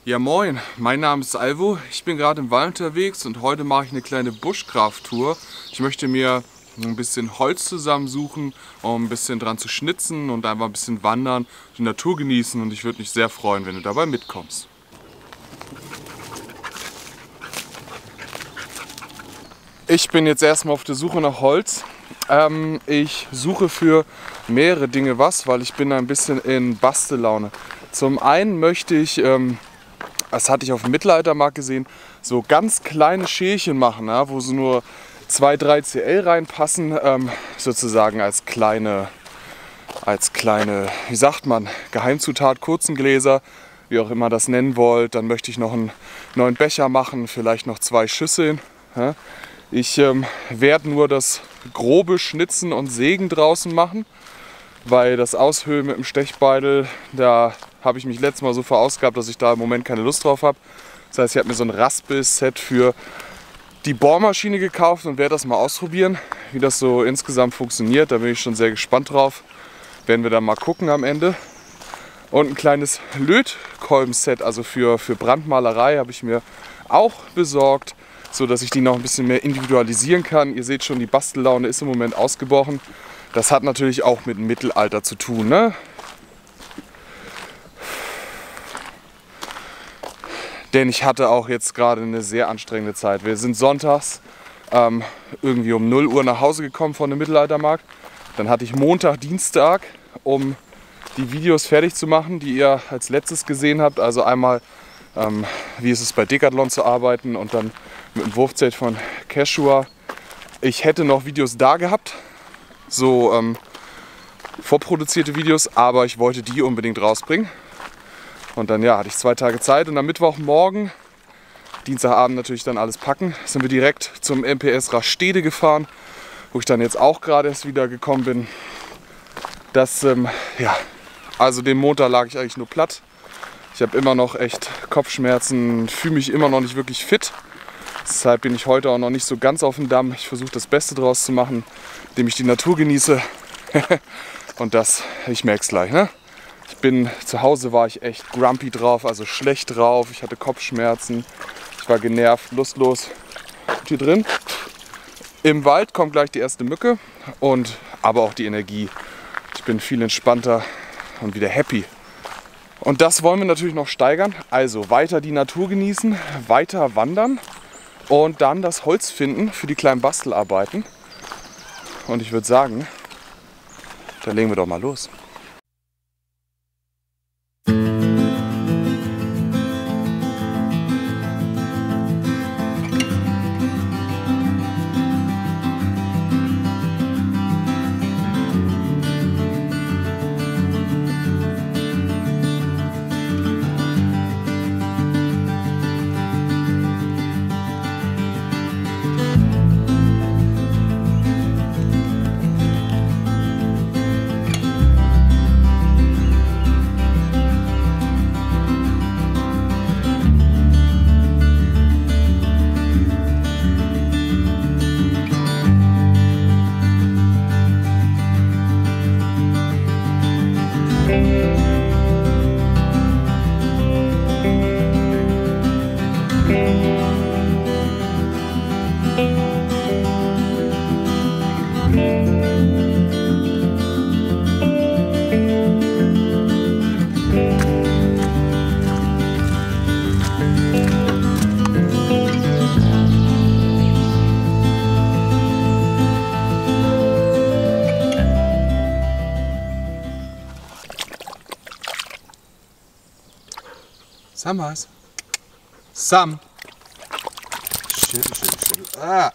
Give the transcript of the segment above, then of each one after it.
Ja moin, mein Name ist Alvo, ich bin gerade im Wald unterwegs und heute mache ich eine kleine Bushcraft-Tour. Ich möchte mir ein bisschen Holz zusammensuchen, um ein bisschen dran zu schnitzen und einfach ein bisschen wandern, die Natur genießen, und ich würde mich sehr freuen, wenn du dabei mitkommst. Ich bin jetzt erstmal auf der Suche nach Holz. Ich suche für mehrere Dinge was, weil ich bin ein bisschen in Bastellaune. Zum einen möchte ich, das hatte ich auf dem Mittelaltermarkt gesehen, so ganz kleine Schälchen machen, ja, wo so nur 2-3 CL reinpassen, sozusagen als kleine, wie sagt man, Geheimzutat, Kurzengläser, wie auch immer das nennen wollt. Dann möchte ich noch einen neuen Becher machen, vielleicht noch 2 Schüsseln. Ja. Ich werde nur das grobe Schnitzen und Sägen draußen machen, weil das Aushöhlen mit dem Stechbeil, da habe ich mich letztes Mal so verausgabt, dass ich da im Moment keine Lust drauf habe. Das heißt, ich habe mir so ein Raspel-Set für die Bohrmaschine gekauft und werde das mal ausprobieren, wie das so insgesamt funktioniert. Da bin ich schon sehr gespannt drauf. Werden wir dann mal gucken am Ende. Und ein kleines Lötkolben-Set, also für Brandmalerei, habe ich mir auch besorgt, so dass ich die noch ein bisschen mehr individualisieren kann. Ihr seht schon, die Bastellaune ist im Moment ausgebrochen. Das hat natürlich auch mit dem Mittelalter zu tun, ne? Denn ich hatte auch jetzt gerade eine sehr anstrengende Zeit. Wir sind sonntags irgendwie um 0 Uhr nach Hause gekommen von dem Mittelaltermarkt. Dann hatte ich Montag, Dienstag, um die Videos fertig zu machen, die ihr als letztes gesehen habt. Also einmal, wie ist es bei Decathlon zu arbeiten, und dann mit dem Wurfzelt von Quechua. Ich hätte noch Videos da gehabt, so vorproduzierte Videos, aber ich wollte die unbedingt rausbringen. Und dann ja, hatte ich 2 Tage Zeit, und am Mittwochmorgen, Dienstagabend natürlich dann alles packen, sind wir direkt zum MPS Rastede gefahren, wo ich dann jetzt auch gerade erst wieder gekommen bin. Das, ja, also den Montag lag ich eigentlich nur platt. Ich habe immer noch echt Kopfschmerzen, fühle mich immer noch nicht wirklich fit. Deshalb bin ich heute auch noch nicht so ganz auf dem Damm. Ich versuche das Beste draus zu machen, indem ich die Natur genieße. Und das, ich merke es gleich, ne? Zu Hause war ich echt grumpy drauf, also schlecht drauf. Ich hatte Kopfschmerzen, ich war genervt, lustlos. Und hier drin, im Wald, kommt gleich die erste Mücke, aber auch die Energie. Ich bin viel entspannter und wieder happy. Und das wollen wir natürlich noch steigern. Also weiter die Natur genießen, weiter wandern und dann das Holz finden für die kleinen Bastelarbeiten. Und ich würde sagen, dann legen wir doch mal los. Samwise. Sam. Schüttel. Ah.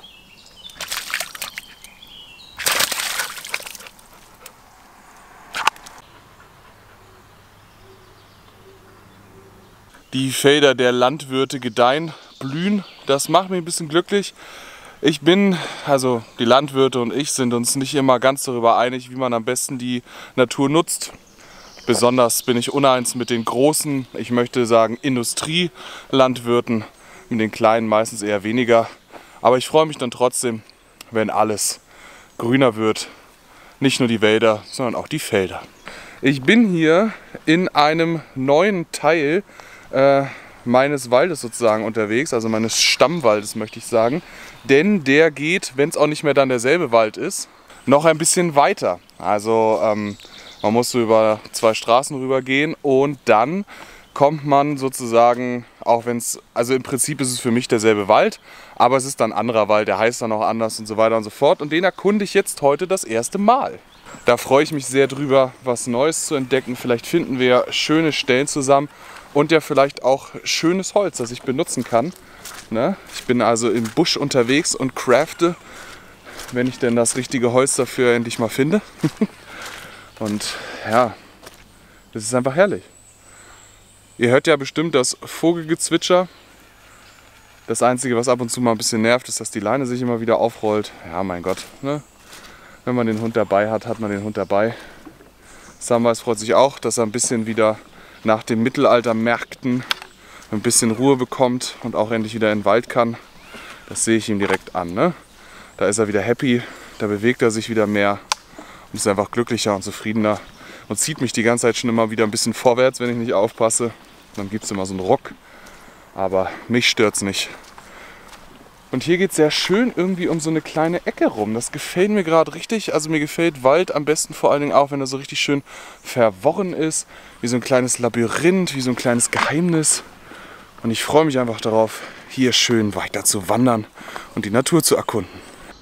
Die Felder der Landwirte gedeihen, blühen. Das macht mich ein bisschen glücklich. Also die Landwirte und ich sind uns nicht immer ganz darüber einig, wie man am besten die Natur nutzt. Besonders bin ich uneins mit den großen, ich möchte sagen Industrielandwirten, mit den kleinen meistens eher weniger. Aber ich freue mich dann trotzdem, wenn alles grüner wird. Nicht nur die Wälder, sondern auch die Felder. Ich bin hier in einem neuen Teil meines Waldes sozusagen unterwegs, also meines Stammwaldes möchte ich sagen. Denn der geht, wenn es auch nicht mehr dann derselbe Wald ist, noch ein bisschen weiter. Also man muss so über 2 Straßen rüber gehen und dann kommt man sozusagen, auch wenn es, also im Prinzip ist es für mich derselbe Wald, aber es ist dann ein anderer Wald, der heißt dann auch anders und so weiter und so fort. Und den erkunde ich jetzt heute das erste Mal. Da freue ich mich sehr drüber, was Neues zu entdecken. Vielleicht finden wir schöne Stellen zusammen und ja vielleicht auch schönes Holz, das ich benutzen kann. Ne? Ich bin also im Busch unterwegs und crafte, wenn ich denn das richtige Holz dafür endlich mal finde. Und ja, das ist einfach herrlich. Ihr hört ja bestimmt das Vogelgezwitscher. Das Einzige, was ab und zu mal ein bisschen nervt, ist, dass die Leine sich immer wieder aufrollt. Ja, mein Gott, ne? Wenn man den Hund dabei hat, hat man den Hund dabei. Samwise freut sich auch, dass er ein bisschen wieder nach den Mittelaltermärkten ein bisschen Ruhe bekommt und auch endlich wieder in den Wald kann. Das sehe ich ihm direkt an, ne? Da ist er wieder happy, da bewegt er sich wieder mehr und ist einfach glücklicher und zufriedener und zieht mich die ganze Zeit schon immer wieder ein bisschen vorwärts, wenn ich nicht aufpasse. Dann gibt es immer so einen Ruck, aber mich stört es nicht. Und hier geht es sehr schön irgendwie um so eine kleine Ecke rum. Das gefällt mir gerade richtig. Also mir gefällt Wald am besten vor allen Dingen auch, wenn er so richtig schön verworren ist. Wie so ein kleines Labyrinth, wie so ein kleines Geheimnis. Und ich freue mich einfach darauf, hier schön weiter zu wandern und die Natur zu erkunden.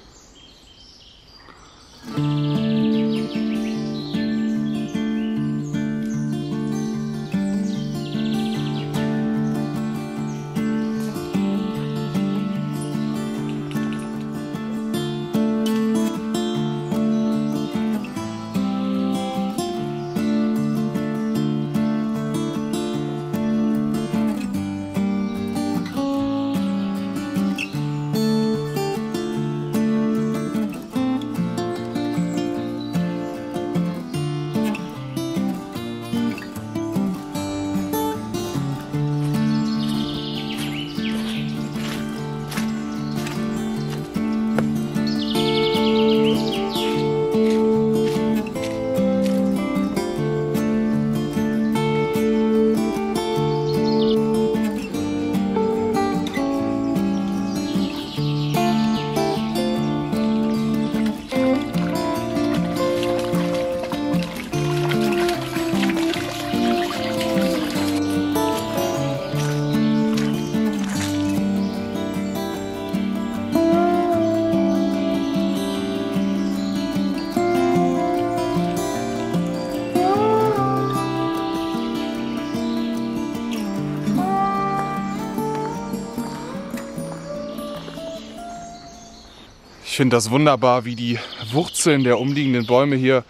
Ich finde das wunderbar, wie die Wurzeln der umliegenden Bäume hier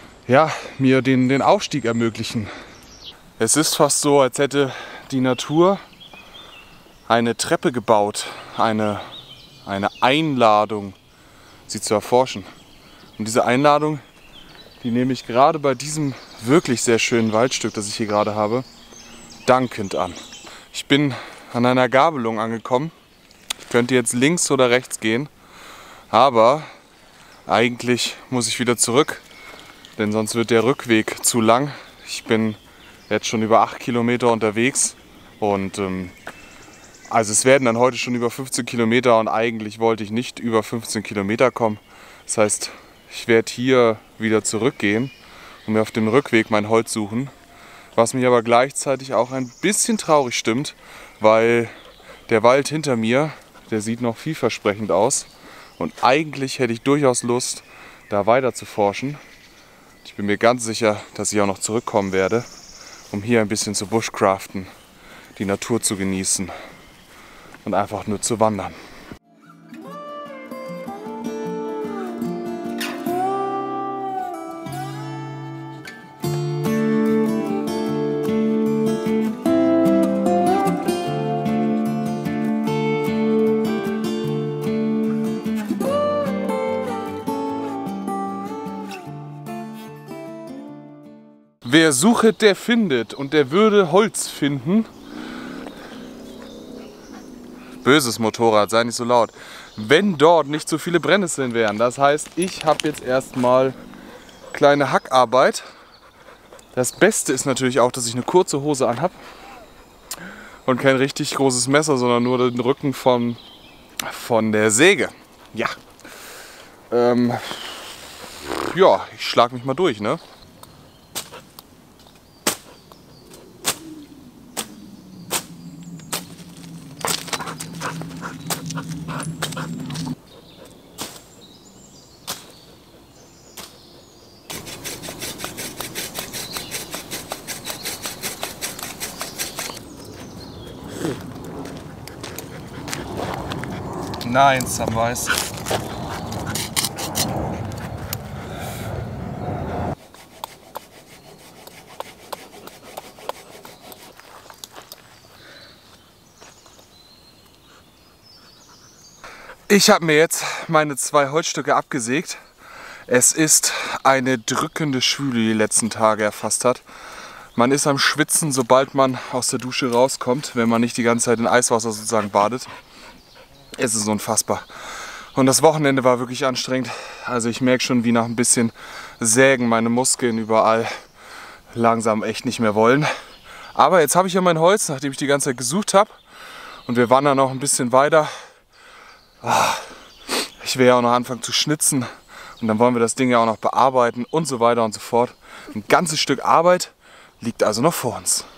mir den Aufstieg ermöglichen. Es ist fast so, als hätte die Natur eine Treppe gebaut, eine Einladung, sie zu erforschen. Und diese Einladung, die nehme ich gerade bei diesem wirklich sehr schönen Waldstück, das ich hier gerade habe, dankend an. Ich bin an einer Gabelung angekommen. Ich könnte jetzt links oder rechts gehen. Aber eigentlich muss ich wieder zurück, denn sonst wird der Rückweg zu lang. Ich bin jetzt schon über 8 Kilometer unterwegs und also es werden dann heute schon über 15 Kilometer und eigentlich wollte ich nicht über 15 Kilometer kommen. Das heißt, ich werde hier wieder zurückgehen und mir auf dem Rückweg mein Holz suchen, was mich aber gleichzeitig auch ein bisschen traurig stimmt, weil der Wald hinter mir, der sieht noch vielversprechend aus. Und eigentlich hätte ich durchaus Lust, da weiter zu forschen. Ich bin mir ganz sicher, dass ich auch noch zurückkommen werde, um hier ein bisschen zu bushcraften, die Natur zu genießen und einfach nur zu wandern. Wer suchet, der findet und der würde Holz finden. Böses Motorrad, sei nicht so laut. Wenn dort nicht so viele Brennnesseln wären. Das heißt, ich habe jetzt erstmal kleine Hackarbeit. Das Beste ist natürlich auch, dass ich eine kurze Hose anhab. und kein richtig großes Messer, sondern nur den Rücken von der Säge. Ja. Ja, ich schlag mich mal durch, ne? Nein, Samwise. Ich habe mir jetzt meine 2 Holzstücke abgesägt. Es ist eine drückende Schwüle, die letzten Tage erfasst hat. Man ist am Schwitzen, sobald man aus der Dusche rauskommt, wenn man nicht die ganze Zeit in Eiswasser sozusagen badet. Es ist unfassbar. Und das Wochenende war wirklich anstrengend. Also ich merke schon, wie nach ein bisschen Sägen meine Muskeln überall langsam echt nicht mehr wollen. Aber jetzt habe ich ja mein Holz, nachdem ich die ganze Zeit gesucht habe. Und wir wandern noch ein bisschen weiter. Ich will ja auch noch anfangen zu schnitzen. Und dann wollen wir das Ding ja auch noch bearbeiten und so weiter und so fort. Ein ganzes Stück Arbeit liegt also noch vor uns.